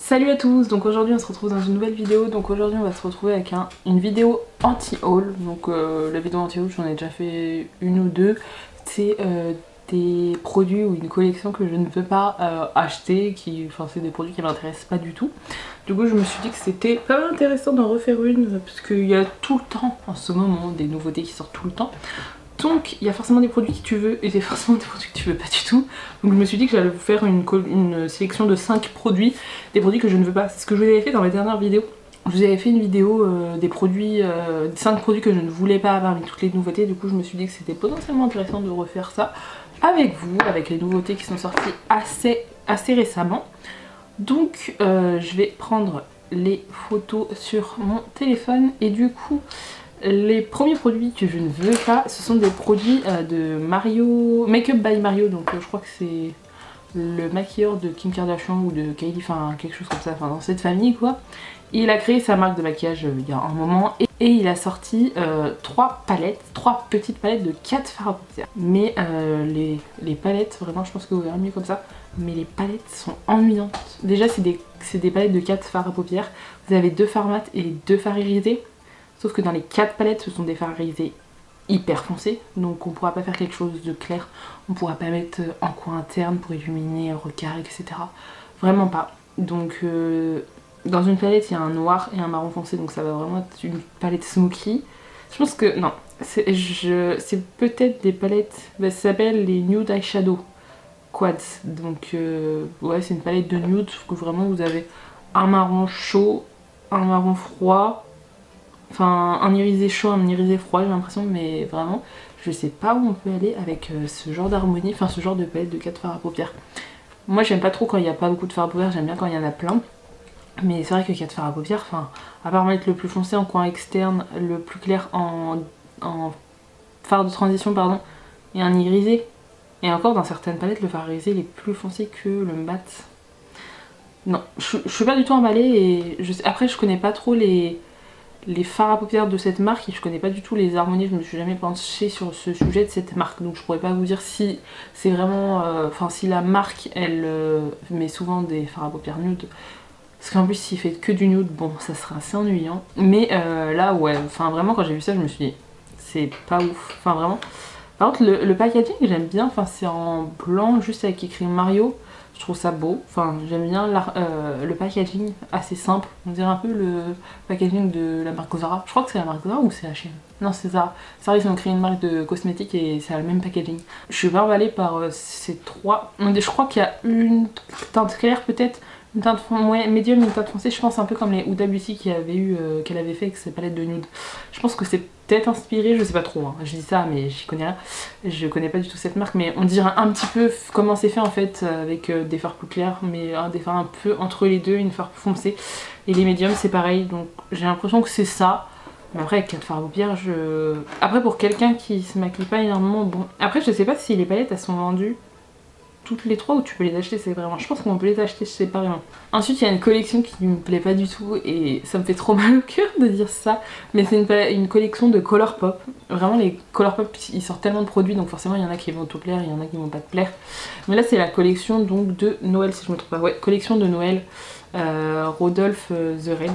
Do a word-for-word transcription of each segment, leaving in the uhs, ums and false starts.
Salut à tous, donc aujourd'hui on se retrouve dans une nouvelle vidéo. Donc aujourd'hui on va se retrouver avec un, une vidéo anti-haul. Donc euh, la vidéo anti-haul j'en ai déjà fait une ou deux. C'est euh, des produits ou une collection que je ne peux pas euh, acheter, qui, enfin c'est des produits qui m'intéressent pas du tout. Du coup je me suis dit que c'était pas mal intéressant d'en refaire une, parce qu'il y a tout le temps en ce moment des nouveautés qui sortent tout le temps. Donc il y a forcément des produits que tu veux et il y a forcément des produits que tu veux pas du tout. Donc je me suis dit que j'allais vous faire une, une sélection de cinq produits, des produits que je ne veux pas. C'est ce que je vous avais fait dans ma dernière vidéo. Je vous avais fait une vidéo euh, des produits, euh, cinq produits que je ne voulais pas parmi toutes les nouveautés. Du coup je me suis dit que c'était potentiellement intéressant de refaire ça avec vous, avec les nouveautés qui sont sorties assez, assez récemment. Donc euh, je vais prendre les photos sur mon téléphone et du coup... Les premiers produits que je ne veux pas, ce sont des produits euh, de Mario, Make Up by Mario, donc euh, je crois que c'est le maquilleur de Kim Kardashian ou de Kylie, enfin quelque chose comme ça, enfin dans cette famille quoi. Il a créé sa marque de maquillage euh, il y a un moment et, et il a sorti euh, trois palettes, trois petites palettes de quatre fards à paupières. Mais euh, les, les palettes, vraiment je pense que vous verrez mieux comme ça, mais les palettes sont ennuyantes. Déjà c'est des, c'est des palettes de quatre fards à paupières, vous avez deux fards mat et deux fards irisés. Sauf que dans les quatre palettes, ce sont des fards irisés hyper foncés. Donc on pourra pas faire quelque chose de clair. On pourra pas mettre un coin interne pour illuminer un regard, et cetera. Vraiment pas. Donc euh, dans une palette, il y a un noir et un marron foncé. Donc ça va vraiment être une palette smoky. Je pense que... non. C'est peut-être des palettes... Bah, ça s'appelle les Nude Eyeshadow Quads. Donc euh, ouais, c'est une palette de nude. Sauf que vraiment, vous avez un marron chaud, un marron froid... Enfin, un irisé chaud, un irisé froid, j'ai l'impression, mais vraiment, je sais pas où on peut aller avec euh, ce genre d'harmonie, enfin ce genre de palette de quatre fards à paupières. Moi, j'aime pas trop quand il n'y a pas beaucoup de fards à paupières, j'aime bien quand il y en a plein. Mais c'est vrai que quatre fards à paupières, enfin, à part mettre le plus foncé en coin externe, le plus clair en, en fard de transition, pardon, et un irisé. Et encore, dans certaines palettes, le fard irisé il est plus foncé que le mat. Non, je, je suis pas du tout emballée et je sais, après, je connais pas trop les... les fards à paupières de cette marque et je connais pas du tout les harmonies, je me suis jamais penchée sur ce sujet de cette marque, donc je pourrais pas vous dire si c'est vraiment, enfin euh, si la marque elle euh, met souvent des fards à paupières nude, parce qu'en plus s'il fait que du nude, bon ça sera assez ennuyant, mais euh, là ouais, enfin vraiment quand j'ai vu ça je me suis dit c'est pas ouf, enfin vraiment. Par contre le, le packaging j'aime bien, enfin c'est en blanc juste avec écrit Mario. Je trouve ça beau, enfin j'aime bien euh, le packaging assez simple, on dirait un peu le packaging de la marque Zara. Je crois que c'est la marque Zara ou c'est H et M? Non c'est Zara. Zara ils ont créé une marque de cosmétiques et c'est le même packaging. Je suis pas emballée par euh, ces trois. Je crois qu'il y a une teinte claire peut-être, une teinte ouais, médium, une teinte foncée, je pense un peu comme les Huda Beauty qui avait eu, euh, qu'elle avait fait avec ses palettes de nude. Je pense que c'est peut-être inspiré, je sais pas trop, hein. Je dis ça mais j'y connais rien, je connais pas du tout cette marque, mais on dirait un petit peu comment c'est fait en fait, avec euh, des fards plus clairs, mais euh, des fards un peu entre les deux, une fard foncée, et les médiums c'est pareil, donc j'ai l'impression que c'est ça. Mais après avec quatre fards à paupières, je... Après pour quelqu'un qui se maquille pas énormément, bon... Après je sais pas si les palettes elles sont vendues toutes les trois ou tu peux les acheter séparément. Je pense qu'on peut les acheter séparément. Ensuite il y a une collection qui me plaît pas du tout et ça me fait trop mal au cœur de dire ça, mais c'est une, une collection de Colourpop. Vraiment les Colourpop ils sortent tellement de produits donc forcément il y en a qui vont te plaire, il y en a qui vont pas te plaire. Mais là c'est la collection donc de Noël si je me trompe pas. Ouais, collection de Noël euh, Rodolphe euh, The Red.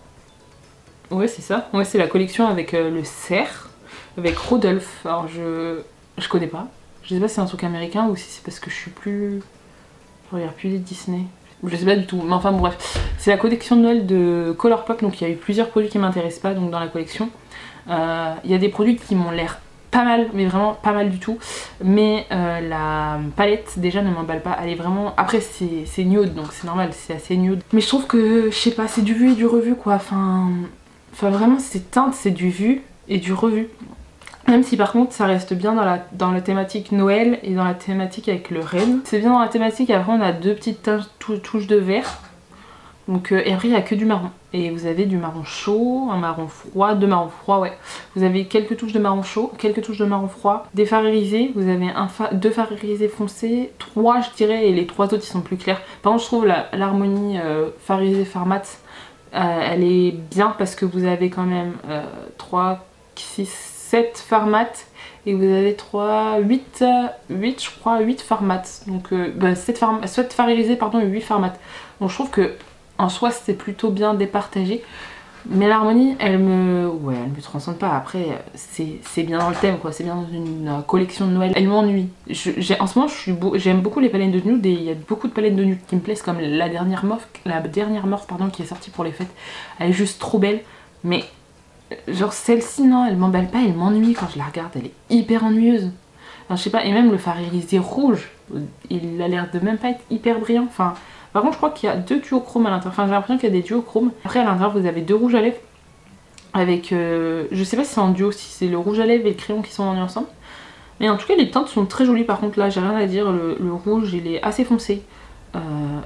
Ouais c'est ça. Ouais c'est la collection avec euh, le cerf, avec Rodolphe. Alors je, je connais pas. Je sais pas si c'est un truc américain ou si c'est parce que je suis plus... Je regarde plus les Disney. Je sais pas du tout, mais enfin bon bref. C'est la collection de Noël de Colourpop, donc il y a eu plusieurs produits qui m'intéressent pas donc dans la collection. Euh, il y a des produits qui m'ont l'air pas mal, mais vraiment pas mal du tout. Mais euh, la palette déjà ne m'emballe pas, elle est vraiment... Après c'est nude, donc c'est normal, c'est assez nude. Mais je trouve que, je sais pas, c'est du vu et du revu quoi. Enfin, enfin vraiment ces teintes c'est du vu et du revu. Même si par contre ça reste bien dans la, dans la thématique Noël et dans la thématique avec le renne. C'est bien dans la thématique, après on a deux petites touches de vert. Donc, euh, et après il n'y a que du marron. Et vous avez du marron chaud, un marron froid, deux marrons froids, ouais. Vous avez quelques touches de marron chaud, quelques touches de marron froid, des fards irisés, vous avez un fa deux fards irisés foncés, trois je dirais, et les trois autres ils sont plus clairs. Par contre je trouve l'harmonie la, euh, fard irisé, fard mat, euh, elle est bien parce que vous avez quand même euh, trois, six, sept fards mat et vous avez trois, huit, huit je crois, huit fards mat. Donc euh, bah, sept fards, sept fards irisés pardon et huit fards mat. Donc je trouve que en soi c'est plutôt bien départagé. Mais l'harmonie, elle me... Ouais, elle me transcende pas. Après, c'est bien dans le thème, quoi. C'est bien dans une euh, collection de Noël. Elle m'ennuie. En ce moment, j'aime beau, beaucoup les palettes de nude et il y a beaucoup de palettes de nude qui me plaisent, comme la dernière morph, la dernière morph pardon, qui est sortie pour les fêtes. Elle est juste trop belle. Mais, genre, celle-ci, non, elle m'emballe pas, elle m'ennuie quand je la regarde. Elle est hyper ennuyeuse. Enfin, je sais pas, et même le fard irisé rouge, il a l'air de même pas être hyper brillant. Enfin... Par contre, je crois qu'il y a deux duochromes à l'intérieur. Enfin, j'ai l'impression qu'il y a des duochromes. Après, à l'intérieur, vous avez deux rouges à lèvres. Avec. Euh, je sais pas si c'est en duo, si c'est le rouge à lèvres et le crayon qui sont vendus ensemble. Mais en tout cas, les teintes sont très jolies. Par contre, là, j'ai rien à dire. Le, le rouge, il est assez foncé. Euh,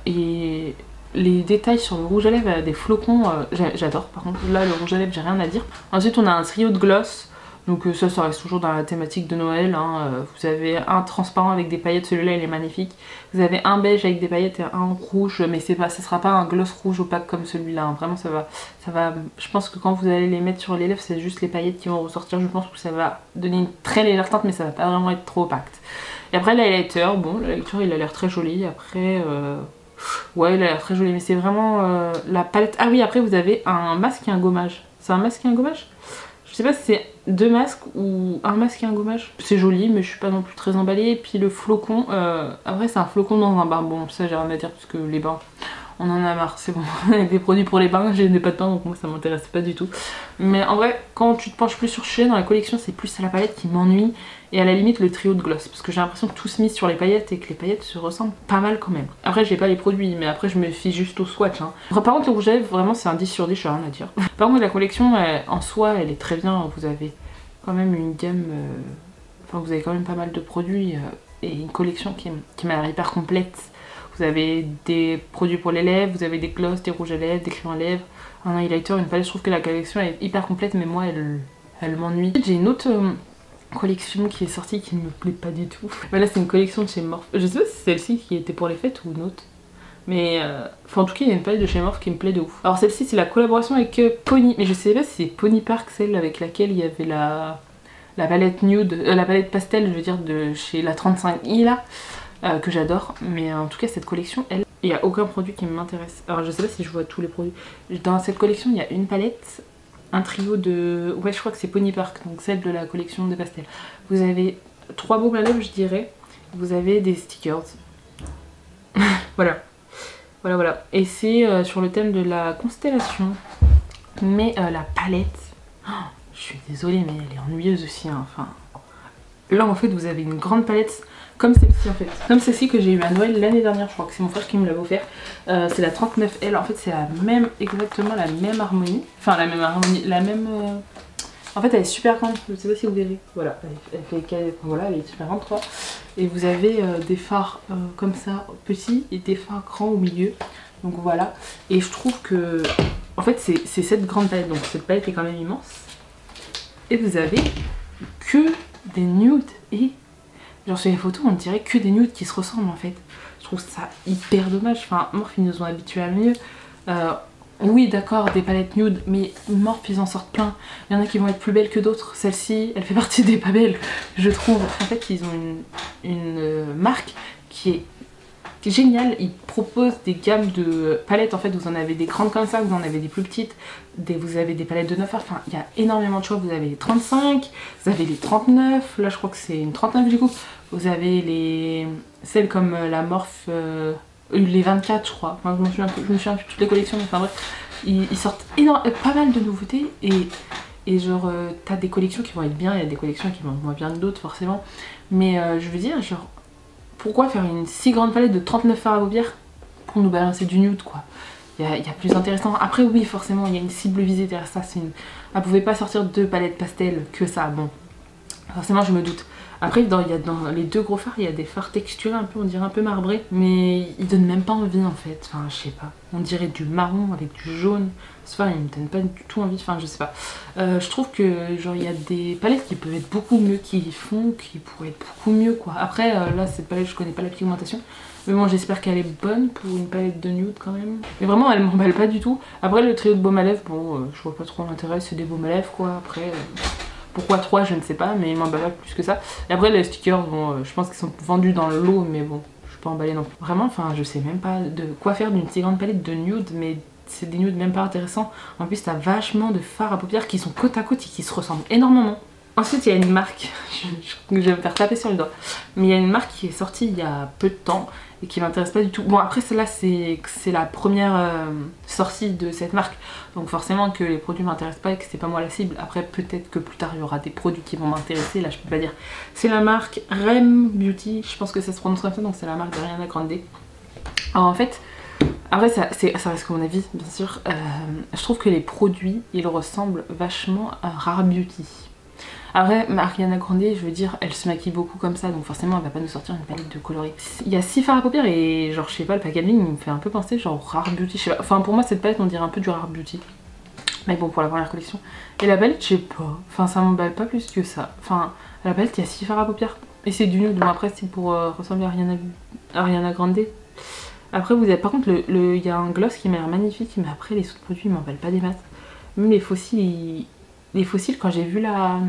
et les détails sur le rouge à lèvres, des flocons, euh, j'adore. Par contre, là, le rouge à lèvres, j'ai rien à dire. Ensuite, on a un trio de gloss. Donc euh, ça, ça reste toujours dans la thématique de Noël. Hein. Euh, vous avez un transparent avec des paillettes, celui-là il est magnifique. Vous avez un beige avec des paillettes et un rouge, mais c'est pas, ça sera pas un gloss rouge opaque comme celui-là. Hein. Vraiment, ça va, ça va. Je pense que quand vous allez les mettre sur les lèvres, c'est juste les paillettes qui vont ressortir. Je pense que ça va donner une très légère teinte, mais ça va pas vraiment être trop opaque. Et après l'highlighter, bon, l'highlighter il a l'air très joli. Après, euh... ouais, il a l'air très joli, mais c'est vraiment euh, la palette. Ah oui, après vous avez un masque et un gommage. C'est un masque et un gommage ? Je sais pas si c'est deux masques ou un masque et un gommage. C'est joli, mais je suis pas non plus très emballée. Et puis le flocon, euh, après c'est un flocon dans un bain. Bon, ça j'ai rien à dire parce que les bains, on en a marre, c'est bon. Des produits pour les bains, j'ai pas de bain donc moi ça m'intéresse pas du tout. Mais en vrai, quand tu te penches plus sur Shein dans la collection, c'est plus à la palette qui m'ennuie. Et à la limite le trio de gloss. Parce que j'ai l'impression que tout se mise sur les paillettes et que les paillettes se ressemblent pas mal quand même. Après j'ai pas les produits, mais après je me fie juste au swatch. Hein. Par contre le rouge à lèvres, vraiment c'est un dix sur dix, j'ai rien à dire. Par contre la collection elle, en soi elle est très bien. Vous avez quand même une gamme... Euh... Enfin vous avez quand même pas mal de produits. Euh, et une collection qui, qui m'a l'air hyper complète. Vous avez des produits pour les lèvres, vous avez des gloss, des rouges à lèvres, des crayons à lèvres, un highlighter, une palette. Je trouve que la collection est hyper complète, mais moi elle, elle m'ennuie. J'ai une autre euh, collection qui est sortie qui ne me plaît pas du tout. Bah là c'est une collection de chez Morphe. Je sais pas si c'est celle-ci qui était pour les fêtes ou une autre. Mais euh, enfin en tout cas il y a une palette de chez Morphe qui me plaît de ouf. Alors celle-ci c'est la collaboration avec euh, Pony. Mais je sais pas si c'est Pony Park, celle avec laquelle il y avait la, la palette nude, euh, la palette pastel je veux dire de chez la trente-cinq i là. Euh, que j'adore, mais en tout cas cette collection, elle, il n'y a aucun produit qui m'intéresse. Alors je sais pas si je vois tous les produits. Dans cette collection, il y a une palette, un trio de... Ouais, je crois que c'est Pony Park, donc celle de la collection des pastels. Vous avez trois baumes à lèvres, je dirais. Vous avez des stickers. Voilà. Voilà, voilà. Et c'est euh, sur le thème de la constellation. Mais euh, la palette... Oh, je suis désolée, mais elle est ennuyeuse aussi. Hein. Enfin... Là, en fait, vous avez une grande palette... Comme celle-ci en fait, comme celle-ci que j'ai eu à Noël l'année dernière, je crois que c'est mon frère qui me l'avait offert. Euh, c'est la trente-neuf L, en fait c'est la même, exactement la même harmonie. Enfin la même harmonie, la même... Euh... En fait elle est super grande, je sais pas si vous verrez. Voilà, elle, elle fait... voilà, elle est super grande quoi. Et vous avez euh, des fards euh, comme ça, petits, et des fards grands au milieu. Donc voilà, et je trouve que... En fait c'est cette grande palette, donc cette palette est quand même immense. Et vous avez que des nudes et... Genre sur les photos on dirait que des nudes qui se ressemblent en fait. Je trouve ça hyper dommage. Enfin Morphe ils nous ont habitués à mieux. Euh, oui d'accord des palettes nudes mais Morphe ils en sortent plein. Il y en a qui vont être plus belles que d'autres. Celle-ci elle fait partie des pas belles je trouve. En fait ils ont une, une euh, marque qui est génial, ils proposent des gammes de palettes en fait, vous en avez des grandes comme ça, vous en avez des plus petites, des, vous avez des palettes de neuf heures, enfin il y a énormément de choix, vous avez les trente-cinq, vous avez les trente-neuf, là je crois que c'est une trente-neuf du coup, vous avez les celles comme la Morphe, euh, les vingt-quatre je crois, enfin je me souviens, je me souviens plus de toutes les collections mais enfin bref, ils, ils sortent énorme, pas mal de nouveautés et, et genre euh, t'as des collections qui vont être bien, il y a des collections qui vont être moins bien que d'autres forcément, mais euh, je veux dire genre pourquoi faire une si grande palette de trente-neuf fards à paupières pour nous balancer du nude quoi. Il y a, y a plus intéressant. Après oui forcément il y a une cible visée derrière ça. Une... Elle pouvait pas sortir deux palettes pastel que ça. Bon forcément je me doute. Après dans, y a dans les deux gros fards il y a des fards texturés un peu, on dirait un peu marbrés. Mais ils donnent même pas envie en fait. Enfin je sais pas. On dirait du marron avec du jaune. Ce fard il me donne pas du tout envie. Enfin je sais pas. Euh, je trouve que genre il y a des palettes qui peuvent être beaucoup mieux, qui font, qui pourraient être beaucoup mieux quoi. Après euh, là cette palette je connais pas la pigmentation. Mais bon j'espère qu'elle est bonne pour une palette de nude quand même. Mais vraiment elle m'emballe pas du tout. Après le trio de baume à lèvres, bon euh, je vois pas trop l'intérêt, c'est des baumes à lèvres quoi. Après euh, pourquoi trois je ne sais pas mais il m'emballe pas plus que ça. Et après les stickers bon euh, je pense qu'ils sont vendus dans le lot mais bon suis pas emballée non plus. Vraiment, enfin je sais même pas de quoi faire d'une si grande palette de nude, mais c'est des nudes même pas intéressants. En plus t'as vachement de fards à paupières qui sont côte à côte et qui se ressemblent énormément. Ensuite il y a une marque, je, je, je vais me faire taper sur le doigt, mais il y a une marque qui est sortie il y a peu de temps et qui m'intéresse pas du tout. Bon après celle-là c'est la première euh, sortie de cette marque, donc forcément que les produits m'intéressent pas et que c'est pas moi la cible. Après peut-être que plus tard il y aura des produits qui vont m'intéresser, là je peux pas dire. C'est la marque Rem Beauty, je pense que ça se prononce comme ça, donc c'est la marque d'Ariana Grande. Alors en fait, après ça, ça reste que mon avis bien sûr, euh, je trouve que les produits ils ressemblent vachement à Rare Beauty. Après, Ariana Grande, je veux dire, elle se maquille beaucoup comme ça, donc forcément elle va pas nous sortir une palette de coloris. Il y a six fards à paupières et genre je sais pas, le packaging il me fait un peu penser genre Rare Beauty, je sais pas. Enfin pour moi cette palette on dirait un peu du Rare Beauty. Mais bon, pour la première collection. Et la palette je sais pas, enfin ça m'emballe pas plus que ça. Enfin la palette il y a six fards à paupières et c'est du nude, bon après c'est pour euh, ressembler à Ariana, Ariana Grande. Après vous avez par contre, il le, le, y a un gloss qui m'a l'air magnifique, mais après les autres produits ils m'emballent pas des masses. Même les fossiles, ils... les fossiles quand j'ai vu la...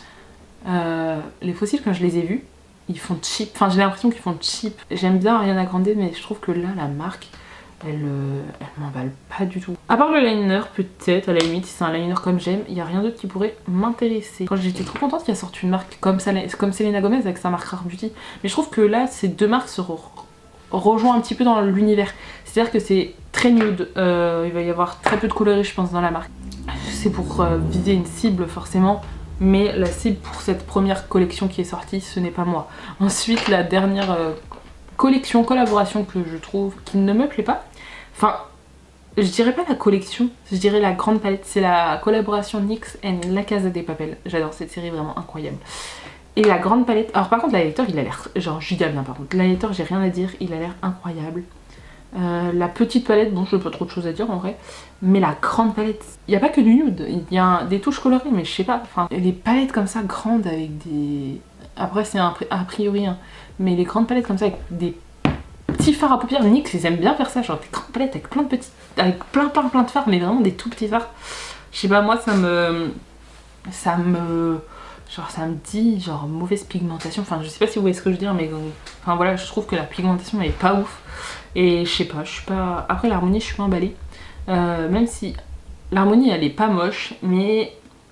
Euh, les fossiles quand je les ai vus ils font cheap, enfin j'ai l'impression qu'ils font cheap. J'aime bien Ariana Grande mais je trouve que là la marque elle, euh, elle m'emballe pas du tout. À part le liner peut-être à la limite, si c'est un liner comme j'aime, il n'y a rien d'autre qui pourrait m'intéresser. Quand j'étais trop contente qu'il y a sorti une marque comme, ça, comme Selena Gomez avec sa marque Rare Beauty, mais je trouve que là ces deux marques se re rejoignent un petit peu dans l'univers, c'est à dire que c'est très nude, euh, il va y avoir très peu de coloris je pense dans la marque. C'est pour euh, viser une cible forcément, mais la cible pour cette première collection qui est sortie, ce n'est pas moi. Ensuite, la dernière euh, collection, collaboration que je trouve qui ne me plaît pas, enfin, je dirais pas la collection, je dirais la grande palette, c'est la collaboration N Y X and La Casa de Papel. J'adore cette série, vraiment incroyable. Et la grande palette, alors par contre, l'highlighter, il a l'air genre giga bien par contre. L'highlighter, j'ai rien à dire, il a l'air incroyable. Euh, la petite palette, bon je n'ai pas trop de choses à dire en vrai, mais la grande palette, il n'y a pas que du nude, il y a des touches colorées mais je sais pas, enfin les palettes comme ça grandes avec des... Après c'est a priori, hein, mais les grandes palettes comme ça avec des petits fards à paupières, N Y X ils aiment bien faire ça, genre des grandes palettes avec plein de petits, avec plein plein plein de fards mais vraiment des tout petits fards. Je sais pas, moi ça me... ça me... genre ça me dit genre mauvaise pigmentation, enfin je sais pas si vous voyez ce que je veux dire mais enfin voilà, je trouve que la pigmentation elle est pas ouf. Et je sais pas, je suis pas... Après l'harmonie je suis pas emballée, euh, même si l'harmonie elle est pas moche, mais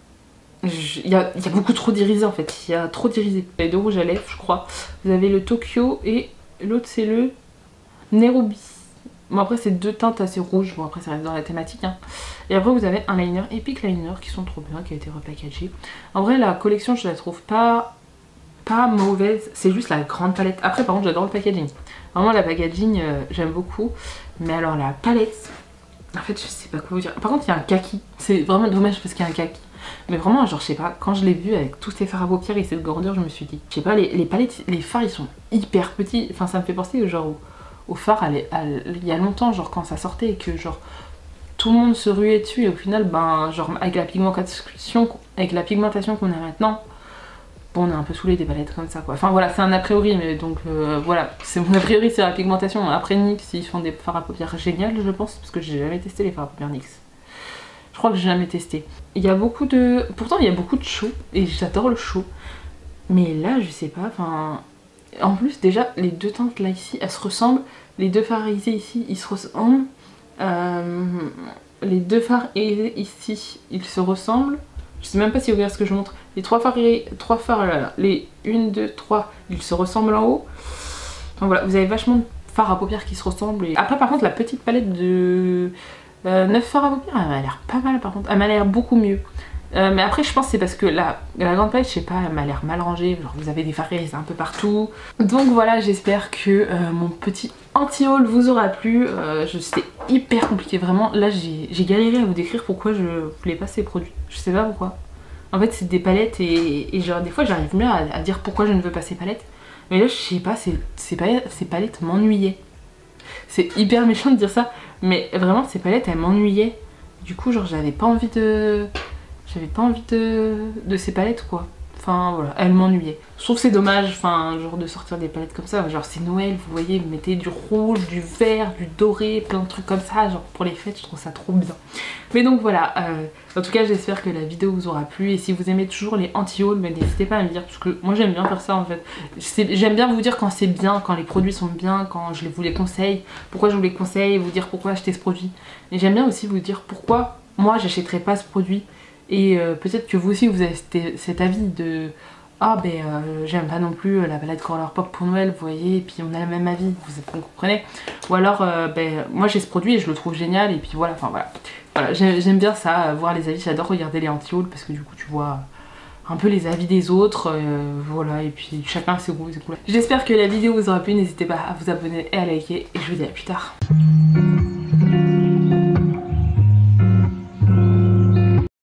il y a, y a beaucoup trop d'irisés en fait, il y a trop d'irisés. Les deux rouges à lèvres je crois, vous avez le Tokyo et l'autre c'est le Nairobi. Bon après c'est deux teintes assez rouges, bon après ça reste dans la thématique hein. Et après vous avez un liner Epic Liner qui sont trop bien, qui a été repackagé. En vrai la collection je la trouve pas... pas mauvaise, c'est juste la grande palette. Après par contre j'adore le packaging. Vraiment la packaging euh, j'aime beaucoup. Mais alors la palette, en fait je sais pas quoi vous dire. Par contre il y a un kaki, c'est vraiment dommage parce qu'il y a un kaki. Mais vraiment genre je sais pas, quand je l'ai vu avec tous ces fards à paupières et cette grandeur je me suis dit, je sais pas, les, les palettes, les fards ils sont hyper petits. Enfin ça me fait penser genre au, au phare il y a longtemps, genre quand ça sortait et que genre tout le monde se ruait dessus et au final ben genre avec la pigmentation, avec la pigmentation qu'on a maintenant, bon on est un peu saoulé des palettes comme ça quoi. Enfin voilà, c'est un a priori mais donc euh, voilà, c'est mon a priori c'est la pigmentation. Après N Y X ils font des fards à paupières géniales je pense, parce que j'ai jamais testé les fards à paupières N Y X. Je crois que j'ai jamais testé. Il y a beaucoup de... Pourtant il y a beaucoup de chaud et j'adore le chaud. Mais là je sais pas, enfin... En plus déjà les deux teintes là ici elles se ressemblent. Les deux fards irisés ici ils se ressemblent. Euh... Les deux fards irisés ici ils se ressemblent. Je sais même pas si vous voyez ce que je montre. Les trois fards, trois fards là, là, les un, deux, trois, ils se ressemblent en haut. Donc voilà, vous avez vachement de fards à paupières qui se ressemblent. Et... Après par contre la petite palette de euh, neuf fards à paupières, elle m'a l'air pas mal par contre. Elle m'a l'air beaucoup mieux. Euh, mais après je pense que c'est parce que la, la grande palette, je sais pas, elle m'a l'air mal rangée. Genre vous avez des fards irisés un peu partout. Donc voilà, j'espère que euh, mon petit anti-haul vous aura plu. Euh, C'était hyper compliqué vraiment. Là j'ai galéré à vous décrire pourquoi je voulais pas ces produits. Je sais pas pourquoi. En fait c'est des palettes et, et genre des fois j'arrive mieux à, à dire pourquoi je ne veux pas ces palettes. Mais là je sais pas, ces, ces palettes, ces palettes m'ennuyaient. C'est hyper méchant de dire ça, mais vraiment ces palettes elles m'ennuyaient. Du coup genre j'avais pas envie de... J'avais pas envie de... de ces palettes quoi. Enfin voilà, elle m'ennuyait. Je trouve que c'est dommage, enfin, genre de sortir des palettes comme ça. Genre c'est Noël, vous voyez, vous mettez du rouge, du vert, du doré, plein de trucs comme ça. Genre pour les fêtes, je trouve ça trop bien. Mais donc voilà, euh, en tout cas j'espère que la vidéo vous aura plu. Et si vous aimez toujours les anti-hauls, n'hésitez pas à me dire. Parce que moi j'aime bien faire ça en fait. J'aime bien vous dire quand c'est bien, quand les produits sont bien, quand je vous les conseille. Pourquoi je vous les conseille, vous dire pourquoi acheter ce produit. Et j'aime bien aussi vous dire pourquoi moi j'achèterais pas ce produit. Et euh, peut-être que vous aussi vous avez cet avis de ah ben euh, j'aime pas non plus la palette Colourpop pour Noël, vous voyez, et puis on a le même avis, vous, vous comprenez. Ou alors euh, ben moi j'ai ce produit et je le trouve génial et puis voilà, enfin voilà. Voilà, j'aime bien ça, euh, voir les avis, j'adore regarder les anti-hauls parce que du coup tu vois un peu les avis des autres, euh, voilà, et puis chacun ses goûts, c'est cool. J'espère que la vidéo vous aura plu, n'hésitez pas à vous abonner et à liker et je vous dis à plus tard.